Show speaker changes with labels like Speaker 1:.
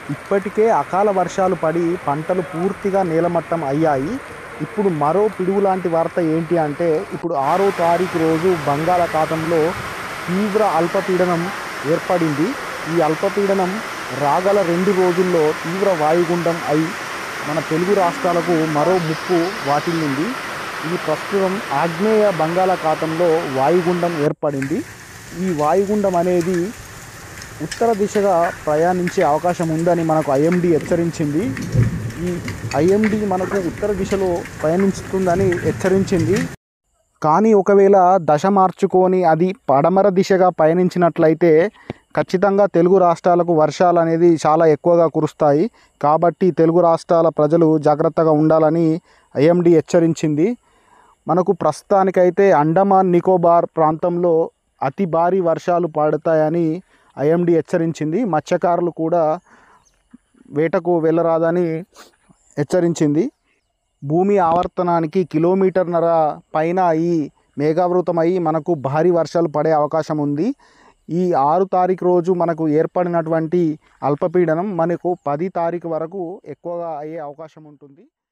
Speaker 1: ఇప్పటికే అకాల వర్షాలు పడి పంటలు పూర్తిగా నేలమట్టం అయ్యాయి. ఇప్పుడు మరో పిడుగు లాంటి వార్త ఏంటి అంటే, ఇప్పుడు 6వ తారీఖు రోజు బంగాళాఖాతంలో తీవ్ర అల్పపీడనం ఏర్పడింది. ఈ అల్పపీడనం రాగల 2 రోజుల్లో తీవ్ర వాయుగుండం అయి మన తెలుగు రాష్ట్రాలకు మరో ముప్పు వాటిల్లింది. ఇది ప్రస్తుతం ఆగ్నేయ బంగాళాఖాతంలో వాయుగుండం ఏర్పడింది. ఈ వాయుగుండం అనేది ఉత్తర దిశగా ప్రయాణించే అవకాశం ఉందని మనకు ఐఎండీ హెచ్చరించింది. ఈ ఐఎండీ మనకు ఉత్తర దిశలో పయనిస్తుందని హెచ్చరించింది. కానీ ఒకవేళ దశ మార్చుకొని అది పడమర దిశగా పయనించినట్లయితే ఖచ్చితంగా తెలుగు రాష్ట్రాలకు వర్షాలు అనేది చాలా ఎక్కువగా కురుస్తాయి. కాబట్టి తెలుగు రాష్ట్రాల ప్రజలు జాగ్రత్తగా ఉండాలని ఐఎండీ హెచ్చరించింది. మనకు ప్రస్తుతానికైతే అండమాన్ నికోబార్ ప్రాంతంలో అతి భారీ వర్షాలు పడతాయని ఐఎండీ హెచ్చరించింది. మత్స్యకారులు కూడా వేటకు వెళ్ళరాదని హెచ్చరించింది. భూమి ఆవర్తనానికి కిలోమీటర్న్నర పైన ఈ మేఘావృతమై మనకు భారీ వర్షాలు పడే అవకాశం ఉంది. ఈ 6 తారీఖు రోజు మనకు ఏర్పడినటువంటి అల్పపీడనం మనకు 10 తారీఖు వరకు ఎక్కువగా అయ్యే అవకాశం ఉంటుంది.